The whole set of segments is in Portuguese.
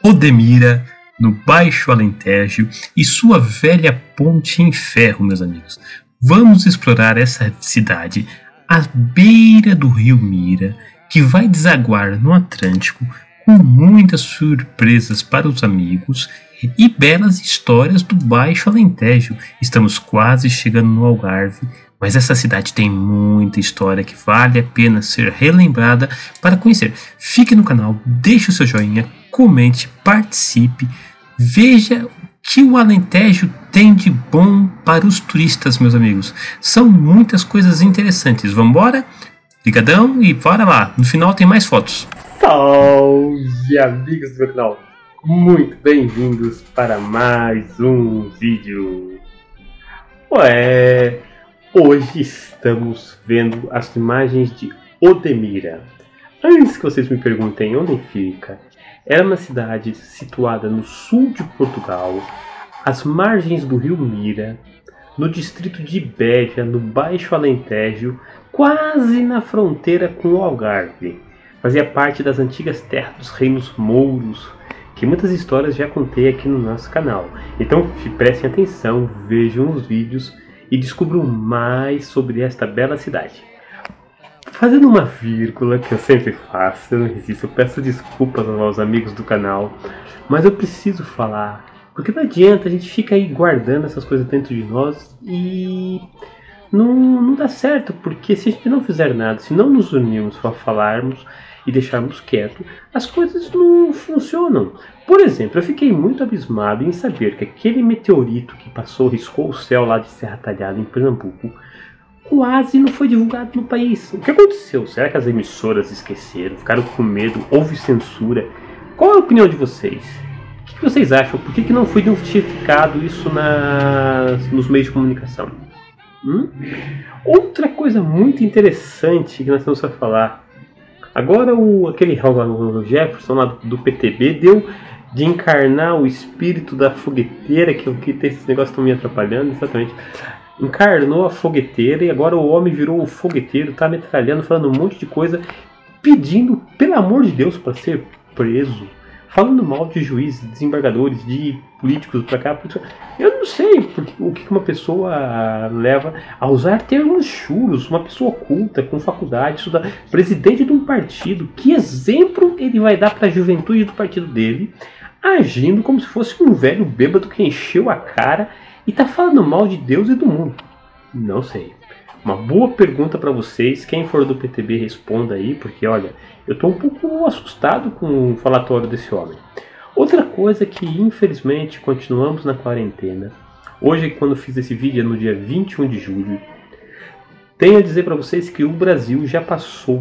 Odemira, no Baixo Alentejo, e sua velha ponte em ferro, meus amigos. Vamos explorar essa cidade à beira do rio Mira, que vai desaguar no Atlântico, com muitas surpresas para os amigos e belas histórias do Baixo Alentejo. Estamos quase chegando no Algarve, mas essa cidade tem muita história que vale a pena ser relembrada para conhecer. Fique no canal, deixe o seu joinha, comente, participe, veja o que o Alentejo tem de bom para os turistas, meus amigos. São muitas coisas interessantes. Vamos embora? Ligadão e bora lá. No final tem mais fotos. Salve, amigos do meu canal. Muito bem-vindos para mais um vídeo. Hoje estamos vendo as imagens de Odemira. Antes que vocês me perguntem onde fica, era uma cidade situada no sul de Portugal, às margens do rio Mira, no distrito de Beja, no Baixo Alentejo, quase na fronteira com o Algarve. Fazia parte das antigas terras dos reinos mouros, que muitas histórias já contei aqui no nosso canal. Então prestem atenção, vejam os vídeos e descubram mais sobre esta bela cidade. Fazendo uma vírgula, que eu sempre faço, eu não resisto, eu peço desculpas aos amigos do canal, mas eu preciso falar, porque não adianta, a gente fica aí guardando essas coisas dentro de nós e não dá certo, porque se a gente não fizer nada, se não nos unirmos para falarmos e deixarmos quieto, as coisas não funcionam. Por exemplo, eu fiquei muito abismado em saber que aquele meteorito que riscou o céu lá de Serra Talhada, em Pernambuco, quase não foi divulgado no país. O que aconteceu? Será que as emissoras esqueceram? Ficaram com medo? Houve censura? Qual é a opinião de vocês? O que vocês acham? Por que não foi notificado isso nos meios de comunicação? Outra coisa muito interessante que nós temos a falar. Agora aquele Jefferson lá do PTB deu de encarnar o espírito da fogueteira, que esse negócio está me atrapalhando, exatamente. Encarnou a fogueteira e agora o homem virou o fogueteiro, tá metralhando, falando um monte de coisa, pedindo, pelo amor de Deus, para ser preso, falando mal de juízes, de desembargadores, de políticos pra cá. Eu não sei o que uma pessoa leva a usar termos chulos, uma pessoa culta, com faculdade, estudar, presidente de um partido. Que exemplo ele vai dar para a juventude do partido dele, agindo como se fosse um velho bêbado que encheu a cara e tá falando mal de Deus e do mundo? Não sei. Uma boa pergunta para vocês. Quem for do PTB responda aí, porque olha, eu tô um pouco assustado com o falatório desse homem. Outra coisa que infelizmente continuamos na quarentena. Hoje, quando fiz esse vídeo, é no dia 21 de julho. Tenho a dizer para vocês que o Brasil já passou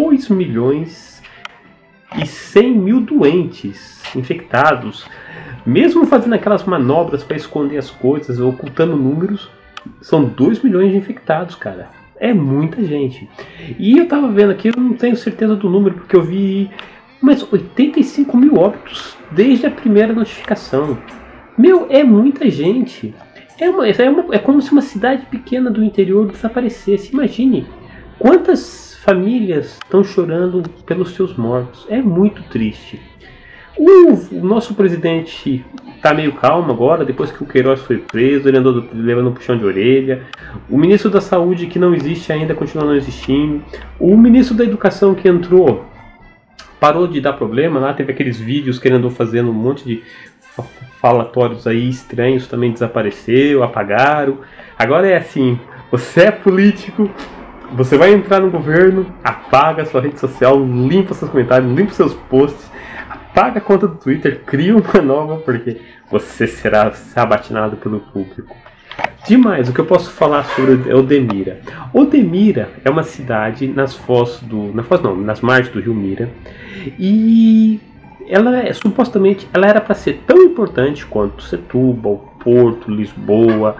2.100.000 doentes infectados. Mesmo fazendo aquelas manobras para esconder as coisas, ocultando números, são 2 milhões de infectados, cara. É muita gente. E eu tava vendo aqui, eu não tenho certeza do número, porque eu vi mais 85 mil óbitos desde a primeira notificação. Meu, é muita gente. É como se uma cidade pequena do interior desaparecesse. Imagine quantas famílias estão chorando pelos seus mortos. É muito triste. O nosso presidente está meio calmo agora, depois que o Queiroz foi preso, ele andou levando um puxão de orelha. O ministro da Saúde, que não existe ainda, continua não existindo. O ministro da Educação, que entrou, parou de dar problema lá, teve aqueles vídeos que ele andou fazendo um monte de falatórios aí estranhos, também desapareceu, apagaram. Agora é assim, você é político, você vai entrar no governo, apaga sua rede social, limpa seus comentários, limpa seus posts, apaga a conta do Twitter, cria uma nova, porque você será sabatinado pelo público. Demais, o que eu posso falar sobre Odemira? Odemira é uma cidade nas margens do rio Mira, e supostamente ela era para ser tão importante quanto Setúbal, Porto, Lisboa,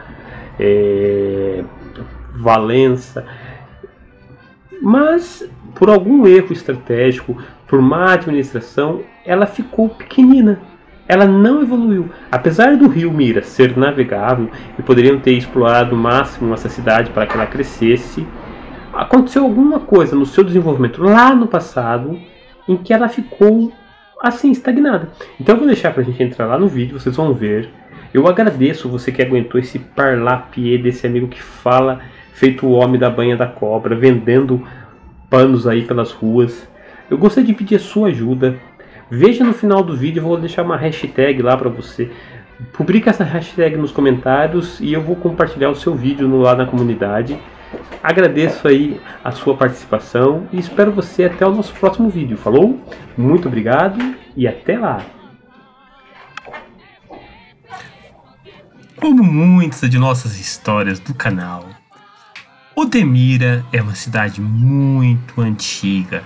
Valença, mas por algum erro estratégico, por má administração, ela ficou pequenina. Ela não evoluiu. Apesar do rio Mira ser navegável e poderiam ter explorado o máximo essa cidade para que ela crescesse, aconteceu alguma coisa no seu desenvolvimento lá no passado em que ela ficou assim, estagnada. Então eu vou deixar pra gente entrar lá no vídeo, vocês vão ver. Eu agradeço você que aguentou esse parlapié desse amigo que fala feito o homem da banha da cobra, vendendo panos aí pelas ruas. Eu gostaria de pedir a sua ajuda. Veja no final do vídeo, eu vou deixar uma hashtag lá pra você. Publica essa hashtag nos comentários e eu vou compartilhar o seu vídeo lá na comunidade. Agradeço aí a sua participação e espero você até o nosso próximo vídeo. Falou? Muito obrigado e até lá! Como muitas de nossas histórias do canal, Odemira é uma cidade muito antiga,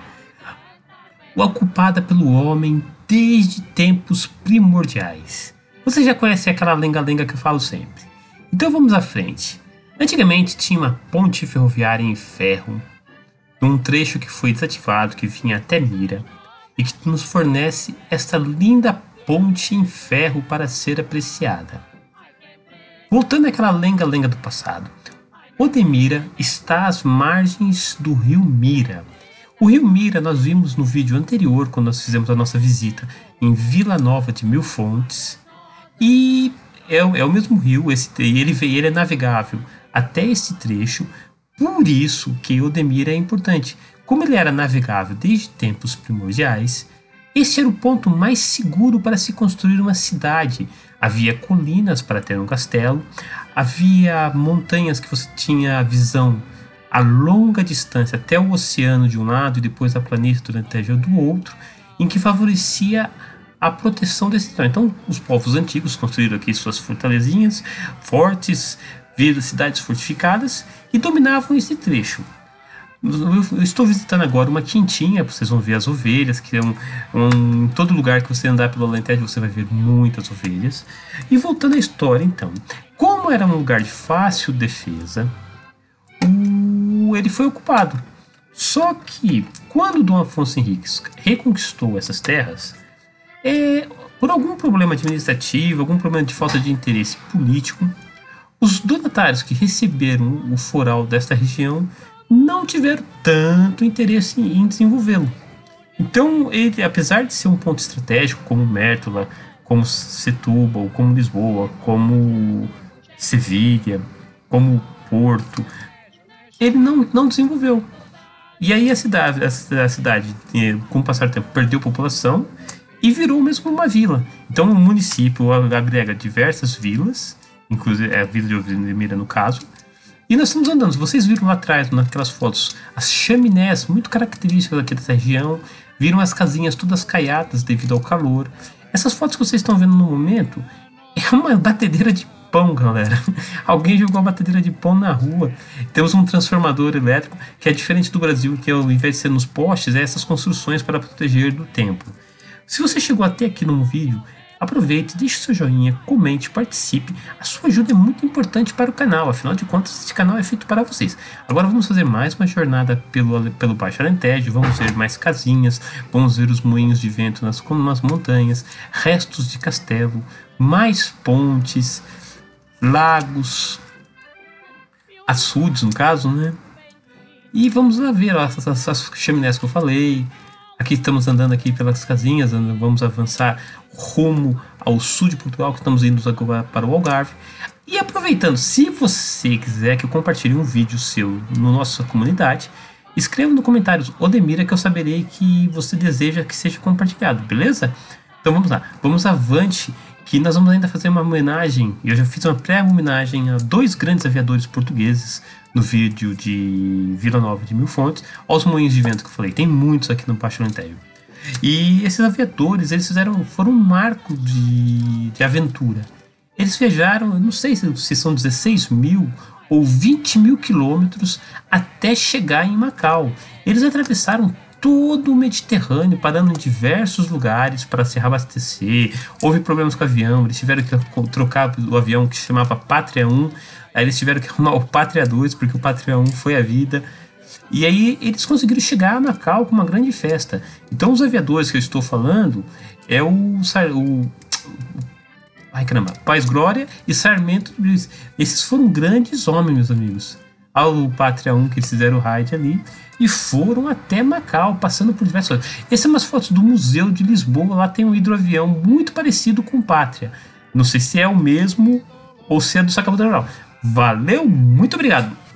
ocupada pelo homem desde tempos primordiais. Você já conhece aquela lenga-lenga que eu falo sempre. Então vamos à frente. Antigamente tinha uma ponte ferroviária em ferro, num trecho que foi desativado, que vinha até Mira, e que nos fornece esta linda ponte em ferro para ser apreciada. Voltando àquela lenga-lenga do passado, Odemira está às margens do rio Mira. O rio Mira nós vimos no vídeo anterior, quando nós fizemos a nossa visita em Vila Nova de Mil Fontes, e é o mesmo rio, ele é navegável até esse trecho, por isso que Odemira é importante. Como ele era navegável desde tempos primordiais, esse era o ponto mais seguro para se construir uma cidade. Havia colinas para ter um castelo, havia montanhas que você tinha a visão a longa distância até o oceano de um lado e depois a planície durante do outro, em que favorecia a proteção desse território. Então, os povos antigos construíram aqui suas fortalezinhas, fortes, cidades fortificadas e dominavam esse trecho. Eu estou visitando agora uma quintinha, vocês vão ver as ovelhas, que em todo lugar que você andar pelo Alentejo você vai ver muitas ovelhas. E voltando à história então, como era um lugar de fácil defesa, ele foi ocupado. Só que quando Dom Afonso Henriques reconquistou essas terras, por algum problema administrativo, algum problema de falta de interesse político, os donatários que receberam o foral desta região não tiveram tanto interesse em desenvolvê-lo. Então, ele, apesar de ser um ponto estratégico, como Mértola, como Setúbal, como Lisboa, como Sevilha, como Porto, ele não desenvolveu. E aí a cidade, com o passar do tempo, perdeu população e virou mesmo uma vila. Então, o município agrega diversas vilas, inclusive a vila de Odemira no caso. E nós estamos andando, vocês viram lá atrás, naquelas fotos, as chaminés muito características aqui dessa região, viram as casinhas todas caiadas devido ao calor. Essas fotos que vocês estão vendo no momento é uma batedeira de pão, galera. Alguém jogou a batedeira de pão na rua. Temos um transformador elétrico que é diferente do Brasil, que ao invés de ser nos postes, é essas construções para proteger do tempo. Se você chegou até aqui no vídeo, aproveite, deixe seu joinha, comente, participe. A sua ajuda é muito importante para o canal, afinal de contas este canal é feito para vocês. Agora vamos fazer mais uma jornada pelo Baixo Alentejo, vamos ver mais casinhas, vamos ver os moinhos de vento nas montanhas, restos de castelo, mais pontes, lagos, açudes no caso, né? E vamos lá ver essas chaminés que eu falei. Aqui estamos andando aqui pelas casinhas, vamos avançar rumo ao sul de Portugal, que estamos indo agora para o Algarve. E aproveitando, se você quiser que eu compartilhe um vídeo seu na nossa comunidade, escreva no comentários Odemira, que eu saberei que você deseja que seja compartilhado, beleza? Então vamos lá, vamos avante, que nós vamos ainda fazer uma homenagem. Eu já fiz uma pré-homenagem a dois grandes aviadores portugueses no vídeo de Vila Nova de Mil Fontes, aos moinhos de vento que eu falei, tem muitos aqui no Baixo Alentejo. E esses aviadores, eles foram um marco de aventura. Eles viajaram, eu não sei se são 16 mil ou 20 mil quilômetros até chegar em Macau. Eles atravessaram todo o Mediterrâneo, parando em diversos lugares para se reabastecer. Houve problemas com o avião, eles tiveram que trocar o avião que se chamava Pátria 1, aí eles tiveram que arrumar o Pátria 2, porque o Pátria 1 foi a vida. E aí eles conseguiram chegar a Macau com uma grande festa. Então os aviadores que eu estou falando é Paz Glória e Sarmento Luiz. Esses foram grandes homens, meus amigos. ao Pátria 1 que eles fizeram o raid ali e foram até Macau, passando por diversas coisas. Essas são umas fotos do Museu de Lisboa, lá tem um hidroavião muito parecido com o Pátria. Não sei se é o mesmo ou se é do Sakamoto Rural. Valeu, muito obrigado!